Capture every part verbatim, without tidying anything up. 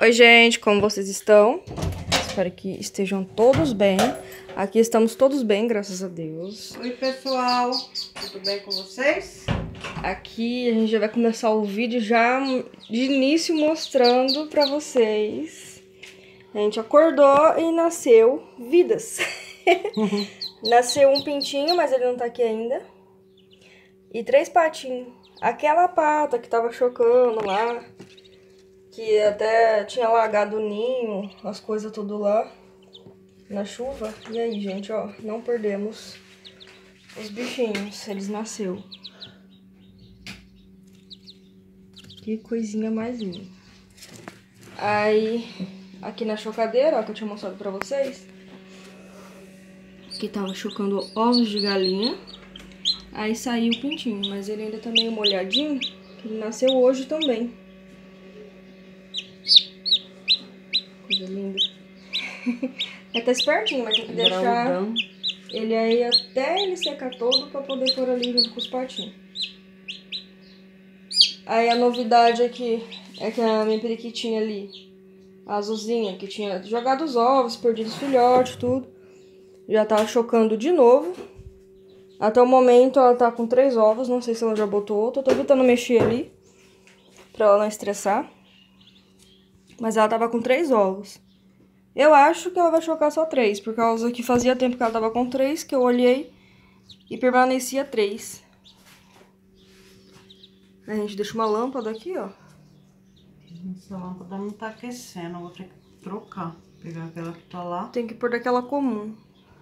Oi, gente, como vocês estão? Espero que estejam todos bem. Aqui estamos todos bem, graças a Deus. Oi, pessoal, tudo bem com vocês? Aqui a gente já vai começar o vídeo já de início mostrando pra vocês. A gente acordou e nasceu vidas. Nasceu um pintinho, mas ele não tá aqui ainda. E três patinhos. Aquela pata que tava chocando lá, que até tinha lagado o ninho, as coisas tudo lá, na chuva. E aí, gente, ó, não perdemos os bichinhos, eles nasceram. Que coisinha mais linda. Aí, aqui na chocadeira, ó, que eu tinha mostrado pra vocês, que tava chocando ovos de galinha. Aí saiu o pintinho, mas ele ainda tá meio molhadinho, que ele nasceu hoje também. Coisa linda. Ele tá espertinho, mas tem que deixar Graudão. Ele aí até ele secar todo pra poder pôr ali junto com os patinhos. Aí a novidade aqui é que a minha periquitinha ali, a azulzinha, que tinha jogado os ovos, perdido os filhotes, tudo, já tá chocando de novo. Até o momento ela tá com três ovos, não sei se ela já botou outro. Eu tô evitando mexer ali, pra ela não estressar. Mas ela tava com três ovos. Eu acho que ela vai chocar só três, por causa que fazia tempo que ela tava com três, que eu olhei e permanecia três. A gente deixa uma lâmpada aqui, ó. Essa lâmpada não tá aquecendo, eu vou ter que trocar. Pegar aquela que tá lá. Tem que pôr daquela comum.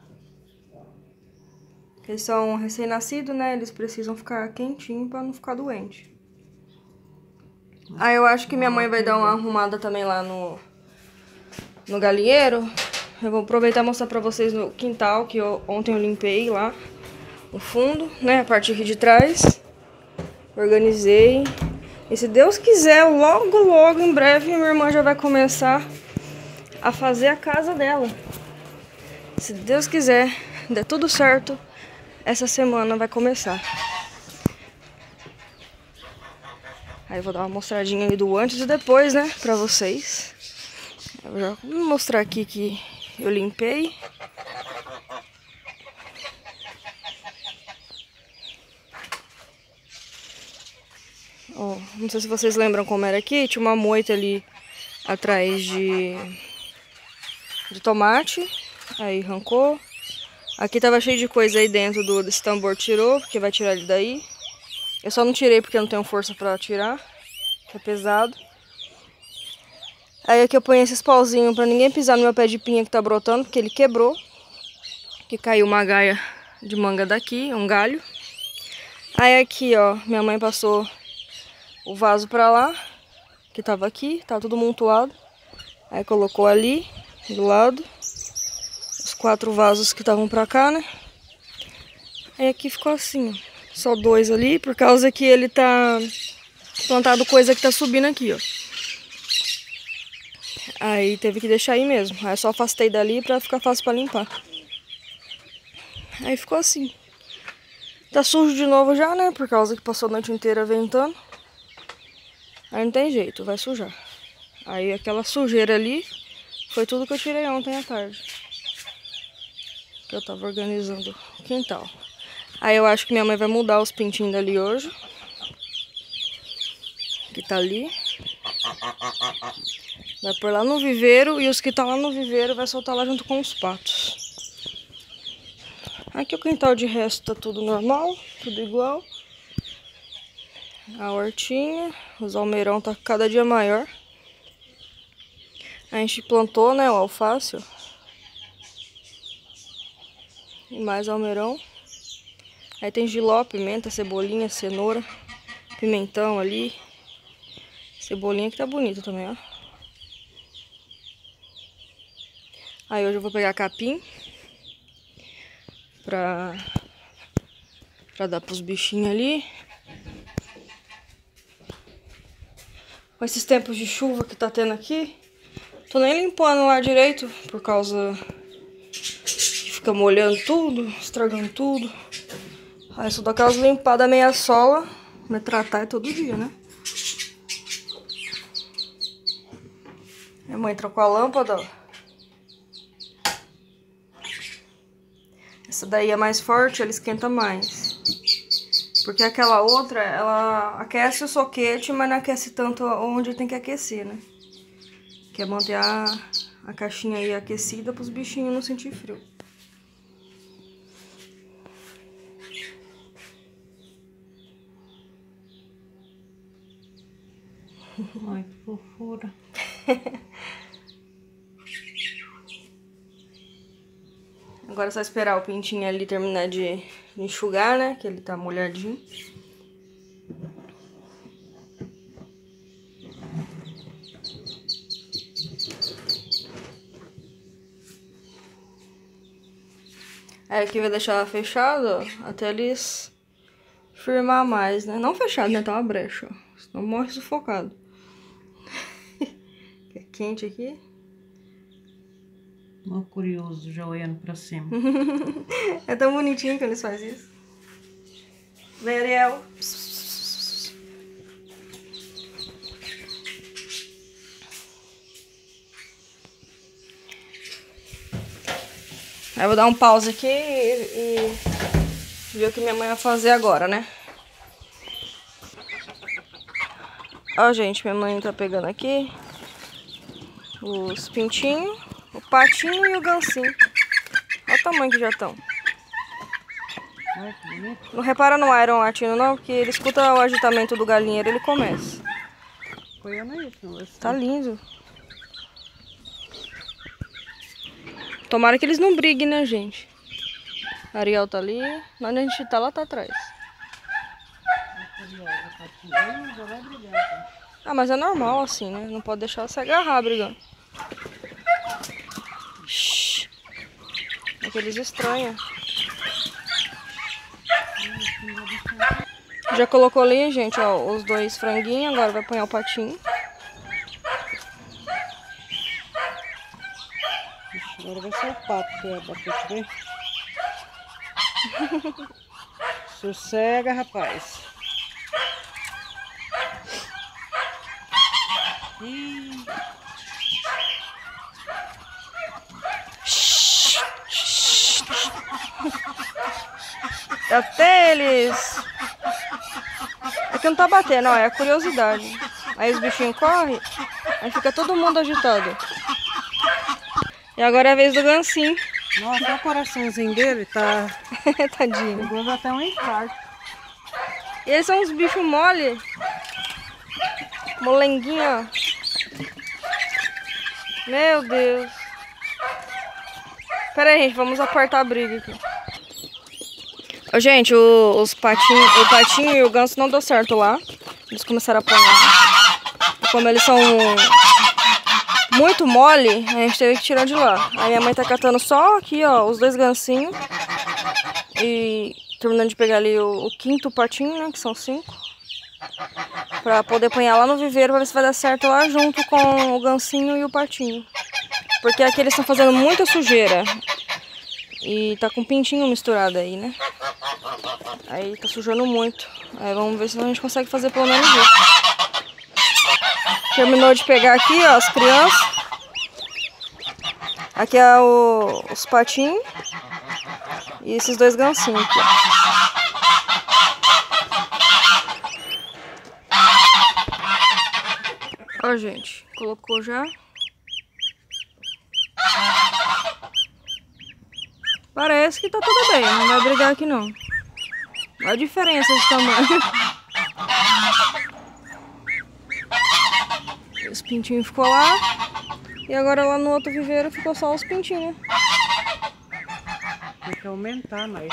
Eles são recém-nascidos, né? Eles precisam ficar quentinhos pra não ficar doente. Aí eu acho que minha mãe vai dar uma arrumada também lá no, no galinheiro. Eu vou aproveitar e mostrar pra vocês no quintal, que eu, ontem eu limpei lá o fundo, né? A parte aqui de trás. Organizei. E se Deus quiser, logo, logo, em breve, minha irmã já vai começar a fazer a casa dela. Se Deus quiser, der tudo certo, essa semana vai começar. Aí eu vou dar uma mostradinha aí do antes e depois, né, pra vocês. Eu já vou mostrar aqui que eu limpei. Ó, não sei se vocês lembram como era aqui. Tinha uma moita ali atrás de, de tomate. Aí arrancou. Aqui tava cheio de coisa aí dentro do, desse tambor, tirou, porque vai tirar ele daí. Eu só não tirei porque eu não tenho força pra tirar, que é pesado. Aí aqui eu ponho esses pauzinhos pra ninguém pisar no meu pé de pinha que tá brotando, porque ele quebrou. Que caiu uma gaia de manga daqui, um galho. Aí aqui, ó, minha mãe passou o vaso pra lá, que tava aqui, tá tudo montuado. Aí colocou ali, do lado, os quatro vasos que estavam pra cá, né? Aí aqui ficou assim, ó. Só dois ali, por causa que ele tá plantado coisa que tá subindo aqui, ó. Aí teve que deixar aí mesmo. Aí eu só afastei dali pra ficar fácil pra limpar. Aí ficou assim. Tá sujo de novo já, né? Por causa que passou a noite inteira ventando. Aí não tem jeito, vai sujar. Aí aquela sujeira ali foi tudo que eu tirei ontem à tarde. Que eu tava organizando o quintal. Aí eu acho que minha mãe vai mudar os pintinhos dali hoje. Que tá ali. Vai pôr lá no viveiro. E os que tá lá no viveiro vai soltar lá junto com os patos. Aqui o quintal de resto tá tudo normal. Tudo igual. A hortinha. Os almeirão tá cada dia maior. A gente plantou, né, o alface, ó. E mais almeirão. Aí tem jiló, pimenta, cebolinha, cenoura, pimentão ali. Cebolinha que tá bonita também, ó. Aí hoje eu vou pegar capim. Pra, pra dar pros bichinhos ali. Com esses tempos de chuva que tá tendo aqui. Tô nem limpando lá direito, por causa que fica molhando tudo, estragando tudo. Aí só dou aquelas limpadas meia sola, me tratar é todo dia, né? Minha mãe trocou a lâmpada, ó. Essa daí é mais forte, ela esquenta mais. Porque aquela outra, ela aquece o soquete, mas não aquece tanto onde tem que aquecer, né? Que é manter a, a caixinha aí aquecida para os bichinhos não sentir frio. Ai, que fofura. Agora é só esperar o pintinho ali terminar de enxugar, né? Que ele tá molhadinho. Aí aqui vai deixar fechado, ó, até eles firmar mais, né? Não fechado, né? Tá uma brecha, ó. Senão morre sufocado. É quente aqui. Mó curioso, já olhando pra cima. É tão bonitinho que eles fazem isso. Vem, Ariel. Aí eu vou dar um pause aqui e, e ver o que minha mãe vai fazer agora, né? Ó, gente, minha mãe tá pegando aqui os pintinhos, o patinho e o gancinho. Olha o tamanho que já estão. Ai, que bonito. Não repara no Iron latindo não, porque ele escuta o agitamento do galinheiro e ele começa. Olhando isso, não vai ser. Tá lindo. Tomara que eles não briguem, né, gente? A Ariel tá ali, onde a gente tá, lá tá atrás. Ah, mas é normal assim, né? Não pode deixar se agarrar brigando. Shhh. É que eles estranham. Já colocou ali, gente, ó, os dois franguinhos. Agora vai apanhar o patinho. Agora vai ser o pato que vai bater, ver? Sossega, rapaz. Ih. Até eles... É que não tá batendo, ó, é a curiosidade. Aí os bichinhos correm, aí fica todo mundo agitado. E agora é a vez do gancinho. Nossa, olha o coraçãozinho dele, tá... Tadinho. Pegou até um infarto. E eles são uns bichos mole. Molenguinho, ó. Meu Deus. Pera aí, gente, vamos apartar a briga aqui. Ô, gente, o, os patinhos, o patinho e o ganso não deu certo lá. Eles começaram a apanhar. E como eles são muito mole, a gente teve que tirar de lá. Aí minha mãe tá catando só aqui, ó, os dois gansinhos. E terminando de pegar ali o, o quinto patinho, né, que são cinco. Pra poder apanhar lá no viveiro, pra ver se vai dar certo lá junto com o gansinho e o patinho. Porque aqui eles estão fazendo muita sujeira. E tá com pintinho misturado aí, né? Aí tá sujando muito. Aí vamos ver se a gente consegue fazer pelo menos isso. Terminou de pegar aqui, ó, as crianças. Aqui é o, os patinhos. E esses dois gansinhos aqui, ó. Ó, gente, colocou já. Parece que tá tudo bem, não vai brigar aqui não. Olha a diferença de tamanho. Os pintinhos ficou lá. E agora lá no outro viveiro ficou só os pintinhos. Tem que aumentar mais.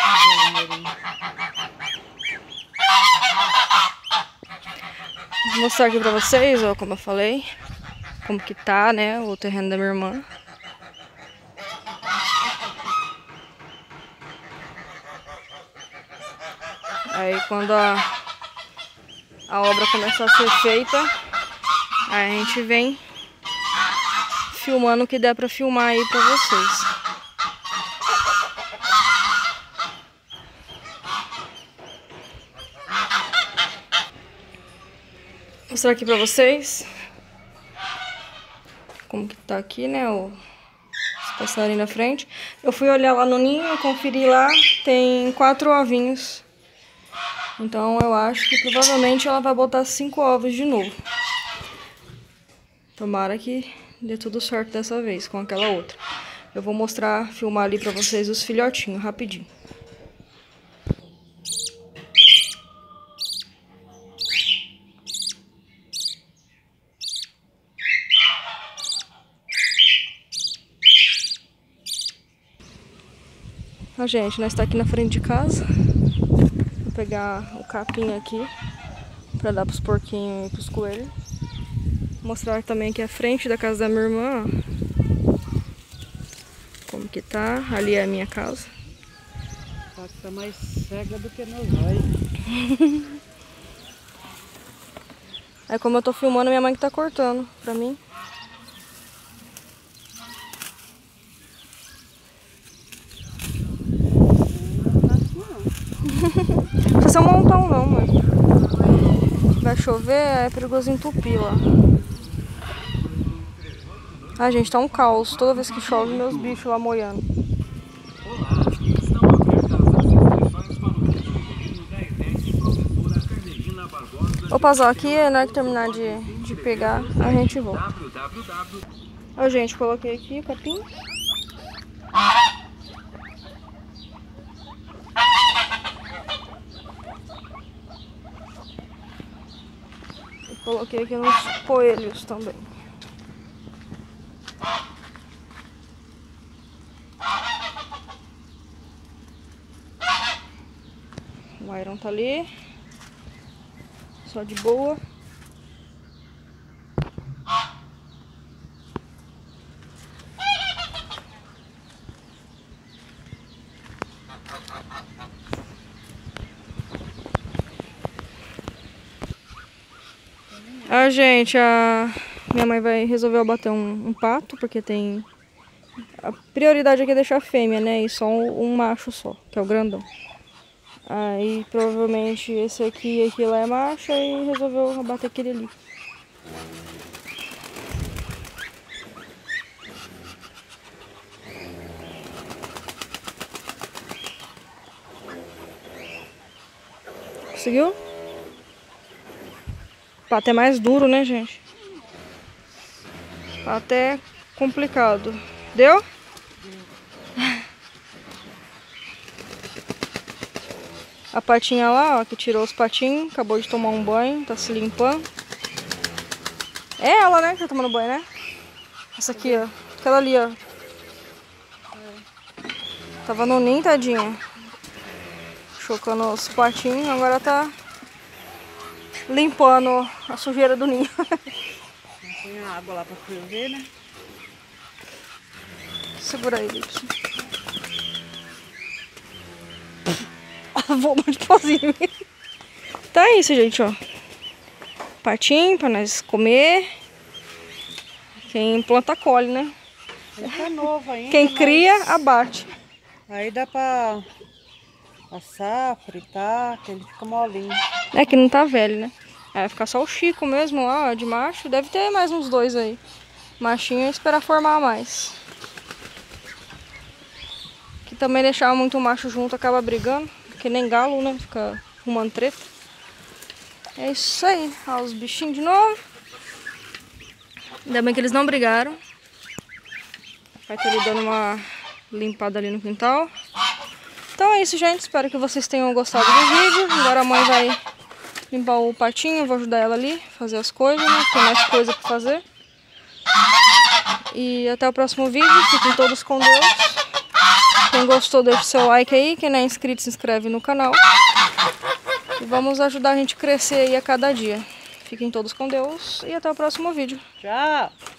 Vou mostrar aqui pra vocês, ó, como eu falei. Como que tá, né, o terreno da minha irmã. Aí quando a, a obra começar a ser feita, aí a gente vem filmando o que der pra filmar aí pra vocês. Vou mostrar aqui pra vocês como que tá aqui, né? O, os passarinhos na frente. Eu fui olhar lá no ninho, conferi lá, tem quatro ovinhos. Então eu acho que provavelmente ela vai botar cinco ovos de novo. Tomara que dê tudo certo dessa vez com aquela outra. Eu vou mostrar, filmar ali pra vocês os filhotinhos rapidinho. Ah, gente, nós tá aqui na frente de casa. Vou pegar o capim aqui pra dar pros porquinhos e pros coelhos. Vou mostrar também aqui a frente da casa da minha irmã, ó. Como que tá. Ali é a minha casa. Tá mais cega do que nós olhos. Aí como eu tô filmando, minha mãe que tá cortando pra mim. Não precisa ser um montão não, mãe. Vai chover, é perigoso entupir lá. Ah, gente, tá um caos. Toda vez que chove, meus bichos lá moiando. Vou passar aqui, na hora que terminar de, de pegar, a gente volta. Ó, gente, coloquei aqui o capim. E coloquei aqui nos coelhos também. O Iron tá ali. Só de boa. Ah, gente, a minha mãe vai resolver bater um, um pato, porque tem... A prioridade aqui é deixar a fêmea, né? E só um, um macho só, que é o grandão. Aí provavelmente esse aqui e aqui lá é macho e resolveu abater aquele ali. Conseguiu? O pato é mais duro, né, gente? O pato é complicado. Deu? A patinha lá, ó, que tirou os patinhos, acabou de tomar um banho, tá se limpando. É ela, né, que tá tomando banho, né? Essa aqui, ó. Aquela ali, ó. Tava no ninho, tadinha. Chocando os patinhos, agora tá limpando a sujeira do ninho. Põe a água lá pra ferver, né? Segura aí, Lipson. Vou muito pozinho. Então é isso, gente, ó. Patinho pra nós comer. Quem planta colhe, né? Ele tá novo ainda. Quem cria, mas... abate. Aí dá pra assar, fritar, que ele fica molinho. É que não tá velho, né? Aí vai ficar só o Chico mesmo lá, ó, de macho. Deve ter mais uns dois aí. Machinho é esperar formar mais. Que também deixar muito macho junto acaba brigando. Que nem galo, né? Fica arrumando treta. É isso aí. Ó, os bichinhos de novo. Ainda bem que eles não brigaram. Vai estar ali dando uma limpada ali no quintal. Então é isso, gente. Espero que vocês tenham gostado do vídeo. Agora a mãe vai limpar o patinho. Eu vou ajudar ela ali, fazer as coisas, né? Tem mais coisa pra fazer. E até o próximo vídeo. Fiquem todos com Deus. Quem gostou, deixa o seu like aí. Quem não é inscrito, se inscreve no canal. E vamos ajudar a gente a crescer aí a cada dia. Fiquem todos com Deus e até o próximo vídeo. Tchau!